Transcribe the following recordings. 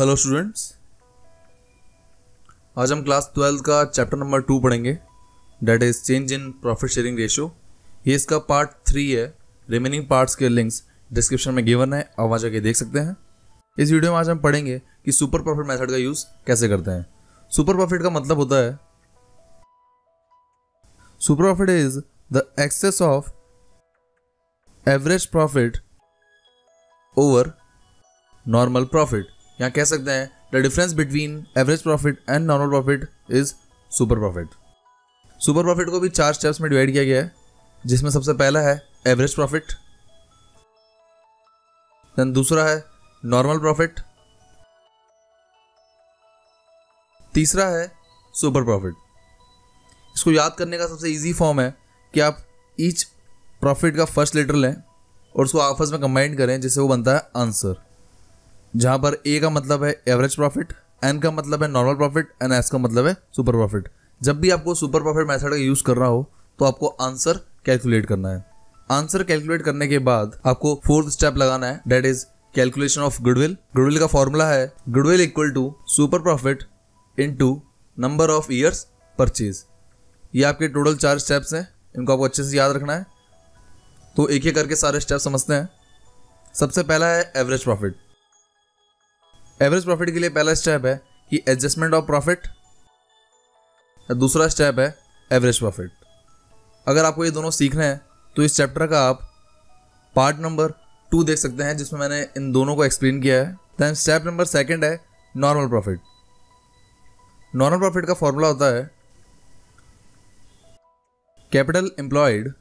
Hello students, आज हम class 12 का चैप्टर नंबर 2 पढ़ेंगे, that is change in profit sharing ratio. ये इसका पार्ट 3 है। रिमेनिंग पार्ट्स के लिंक्स डिस्क्रिप्शन में गिवन है, आप वहाँ जाके देख सकते हैं। इस वीडियो में आज हम पढ़ेंगे कि सुपर प्रॉफिट मेथड का यूज़ कैसे करते हैं। सुपर प्रॉफिट का मतलब होता है, super profit is the excess of average profit over normal profit. यहाँ कह सकते हैं the difference between average profit and normal profit is super profit. Super profit को भी 4 स्टेप्स में डिवाइड किया गया है, जिसमें सबसे पहला है एवरेज प्रॉफिट, देन दूसरा है नॉर्मल प्रॉफिट, तीसरा है सुपर प्रॉफिट। इसको याद करने का सबसे इजी फॉर्म है कि आप ईच प्रॉफिट का फर्स्ट लेटर लें और उसको आपस में कंबाइन करें, जिससे वो बनता है आंसर। जहां पर ए का मतलब है एवरेज प्रॉफिट, एन का मतलब है नॉर्मल प्रॉफिट एंड एस का मतलब है सुपर प्रॉफिट। जब भी आपको सुपर प्रॉफिट मेथड का यूज करना हो तो आपको आंसर कैलकुलेट करना है। आंसर कैलकुलेट करने के बाद आपको 4th स्टेप लगाना है, that is calculation of goodwill. Goodwill का फॉर्मूला है goodwill equal to super profit into number of years purchase. ये आपके टोटल 4 स्टेप्स हैं, इनको आपको अच्छे से याद रखना है। तो एक एक करके सारे स्टेप समझते हैं। सबसे पहला है एवरेज प्रॉफिट। एवरेज प्रॉफिट के लिए पहला स्टेप है कि एडजस्टमेंट ऑफ प्रॉफिट, दूसरा स्टेप है एवरेज प्रॉफिट। अगर आपको ये दोनों सीखना है तो इस चैप्टर का आप पार्ट नंबर 2 देख सकते हैं, जिसमें मैंने इन दोनों को एक्सप्लेन किया है। देन स्टेप नंबर 2 है नॉर्मल प्रॉफिट। नॉर्मल प्रॉफिट का फॉर्मूला होता है capital employed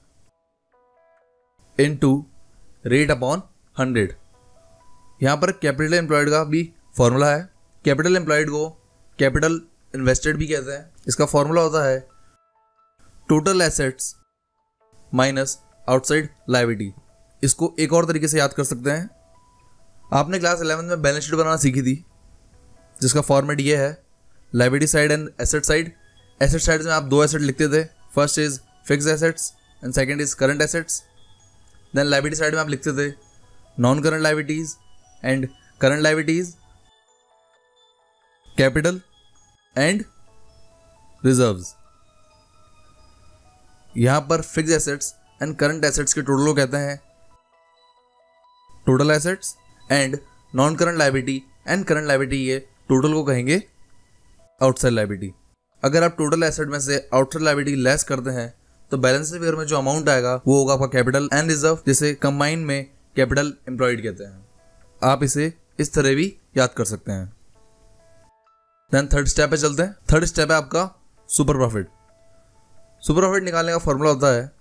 into rate upon 100। यहाँ पर कैपिटल एम्प्लॉयड का भी फॉर्मूला है। कैपिटल एम्प्लॉयड को कैपिटल इन्वेस्टेड भी कहते हैं। इसका फॉर्मूला होता है total assets minus outside liability. इसको एक और तरीके से याद कर सकते हैं। आपने क्लास 11 में बैलेंस शीट बनाना सीखी थी, जिसका फॉर्मेट ये है liability side and asset side. Asset side में आप 2 एसेट लिखते थे, first is fix assets and second is current assets. Then liability side में आप लिखते थे non current liabilities and current liabilities, capital and reserves. यहां पर fix assets and current assets के टोटल को कहते हैं total assets and non current liability and current liability ये टोटल को कहेंगे आउटसाइड लायबिलिटी। अगर आप टोटल एसेट में से आउटसाइड लायबिलिटी लेस करते हैं तो बैलेंस फिगर में जो अमाउंट आएगा वो होगा आपका कैपिटल एंड रिजर्व, जिसे कंबाइन में कैपिटल एम्प्लॉयड कहते हैं। आप इसे इस तरह भी याद कर सकते हैं। देन 3rd स्टेप पे चलते हैं। 3rd स्टेप है आपका सुपर प्रॉफिट। सुपर प्रॉफिट निकालने का फॉर्मूला होता है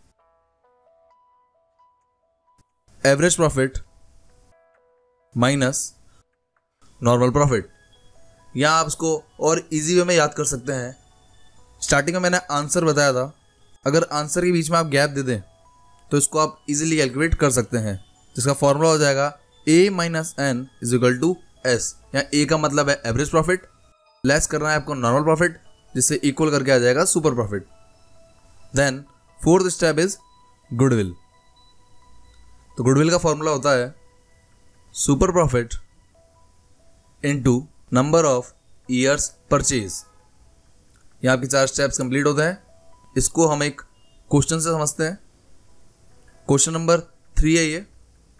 average profit minus normal profit. यहां आप इसको और इजी वे में याद कर सकते हैं। स्टार्टिंग में मैंने आंसर बताया था, अगर आंसर के बीच में आप गैप दे दें तो इसको आप इजीली कैलकुलेट कर सकते हैं, जिसका फॉर्मूला हो जाएगा a minus N is equal to S. यहाँ a का मतलब है एवरेज प्रॉफिट, लेस करना है आपको नॉर्मल प्रॉफिट, जिससे इक्वल करके आ जाएगा super profit. Then 4th step is goodwill. तो गुडविल का फॉर्मूला होता है super profit into number of years purchase. यहाँ आपके 4 स्टेप्स कंप्लीट होते हैं। इसको हम एक क्वेश्चन से समझते हैं। क्वेश्चन नंबर 3 है ये।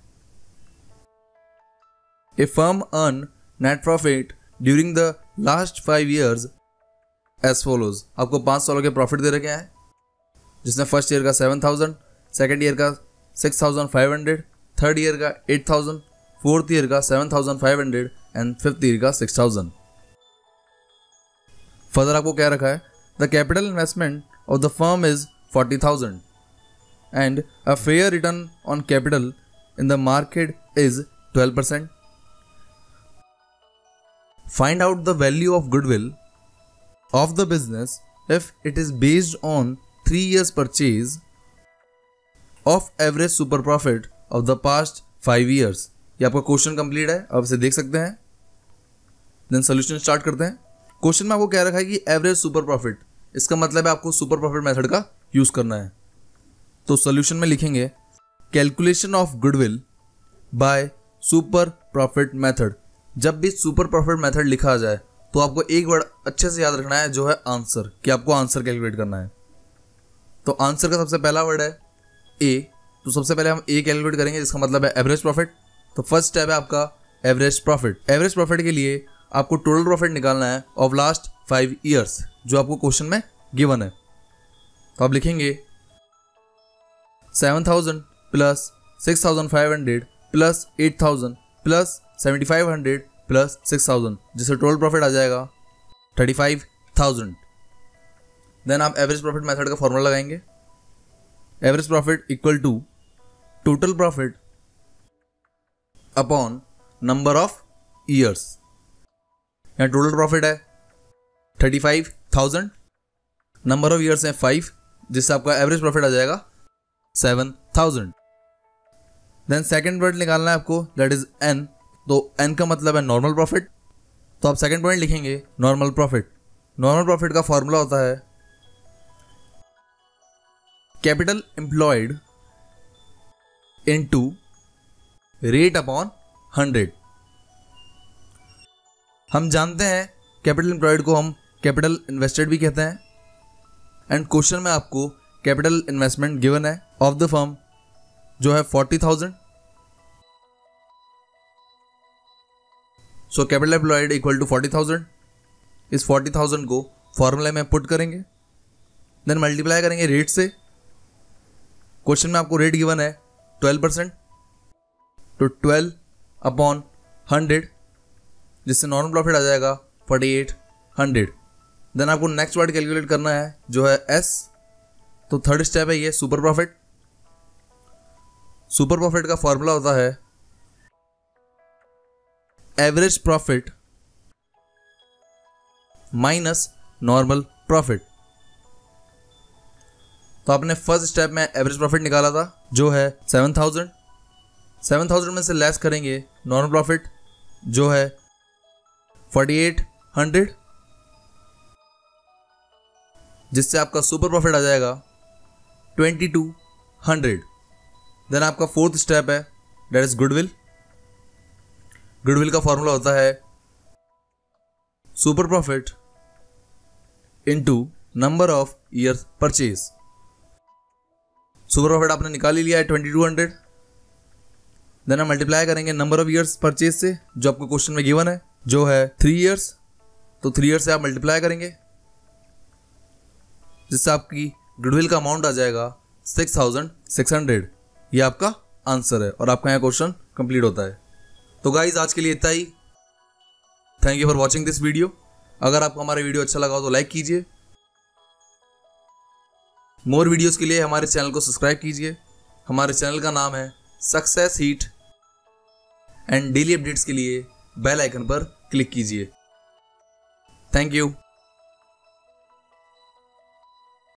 A firm earned net profit during the last 5 years as follows। आपको 5 सालों के प्रॉफिट दे रखे हैं, जिसमें फर्स्ट ईयर का 7,000, सेकेंड ईयर का 6,500, थर्ड ईयर का 8,000, फोर्थ ईयर का 7,500 एंड फिफ्थ ईयर का 6,000। फर्दर आपको क्या रखा है, the capital investment of the firm is 40,000 and a fair return on capital in the market is 12%. Find out the value of goodwill of the business if it is based on 3 years purchase of average super profit of the past 5 years. ये आपका question complete है, आप इसे देख सकते हैं। Then solution start करते हैं। क्वेश्चन में आपको क्या रखा है कि एवरेज सुपर प्रॉफिट, इसका मतलब है आपको सुपर प्रॉफिट मेथड का यूज करना है। तो सोल्यूशन में लिखेंगे calculation of goodwill by super profit method. जब भी सुपर प्रॉफिट मेथड लिखा जाए तो आपको एक वर्ड अच्छे से याद रखना है, जो है आंसर, कि आपको आंसर कैलकुलेट करना है। तो आंसर का सबसे पहला वर्ड है ए, तो सबसे पहले हम ए कैलकुलेट करेंगे, जिसका मतलब है एवरेज प्रॉफिट। तो फर्स्ट स्टेप है आपका एवरेज प्रॉफिट। एवरेज प्रॉफिट के लिए आपको टोटल प्रॉफिट निकालना है ऑफ लास्ट 5 ईयर्स, जो आपको क्वेश्चन में गिवन है। तो आप लिखेंगे 7000 प्लस 6500 प्लस 8000 प्लस 7500 प्लस 6000, जिससे टोटल प्रॉफिट आ जाएगा 35000। देन आप एवरेज प्रॉफिट मेथड का फॉर्मूला लगाएंगे। Average profit equal to total profit upon number of years. यहाँ टोटल प्रॉफिट है 35000, नंबर ऑफ ईयर्स है 5, जिससे आपका एवरेज प्रॉफिट आ जाएगा 7000। देन सेकेंड वर्ड निकालना है आपको, दैट इज एन। तो एन का मतलब है नॉर्मल प्रॉफिट। तो आप सेकेंड पॉइंट लिखेंगे नॉर्मल प्रॉफिट। नॉर्मल प्रॉफिट का फॉर्मूला होता है capital employed into rate upon 100। हम जानते हैं कैपिटल एम्प्लॉयड को हम कैपिटल इन्वेस्टेड भी कहते हैं। एंड क्वेश्चन में आपको कैपिटल इन्वेस्टमेंट गिवन है ऑफ द फर्म, जो है 40,000। So capital employed equal to 40,000। इस 40,000 को फॉर्मूले में पुट करेंगे, देन मल्टीप्लाई करेंगे रेट से। क्वेश्चन में आपको रेट गिवन है 12%, तो 12 अपॉन 100, जिससे नॉर्मल प्रॉफिट आ जाएगा 4800। देन आपको नेक्स्ट वर्ड कैलकुलेट करना है, जो है एस। तो थर्ड स्टेप है ये सुपर प्रॉफिट। सुपर प्रॉफिट का फॉर्मूला होता है average profit minus normal profit. तो आपने फर्स्ट स्टेप में एवरेज प्रॉफिट निकाला था, जो है 7000। 7000 में से लेस करेंगे नॉर्मल प्रॉफिट, जो है 4800, जिससे आपका सुपर प्रॉफिट आ जाएगा 2200। देन आपका फोर्थ स्टेप है दैट इज गुडविल। गुडविल का फॉर्मूला होता है super profit into number of years purchase. Super profit आपने निकाल ही लिया है 2200। देन हम मल्टीप्लाई करेंगे नंबर ऑफ ईयर्स परचेज से, जो आपको क्वेश्चन में गिवन है, जो है 3 ईयर्स। तो 3 ईयर्स से आप मल्टीप्लाई करेंगे, जिससे आपकी गुडविल का अमाउंट आ जाएगा 6600। ये आपका आंसर है और आपका यहाँ क्वेश्चन कंप्लीट होता है। तो गाइज आज के लिए इतना ही। Thank you for watching this video. अगर आपको हमारा वीडियो अच्छा लगा हो तो लाइक कीजिए। मोर वीडियोस के लिए हमारे चैनल को सब्सक्राइब कीजिए। हमारे चैनल का नाम है success heat. And daily updates के लिए बेल आइकन पर क्लिक कीजिए। Thank you.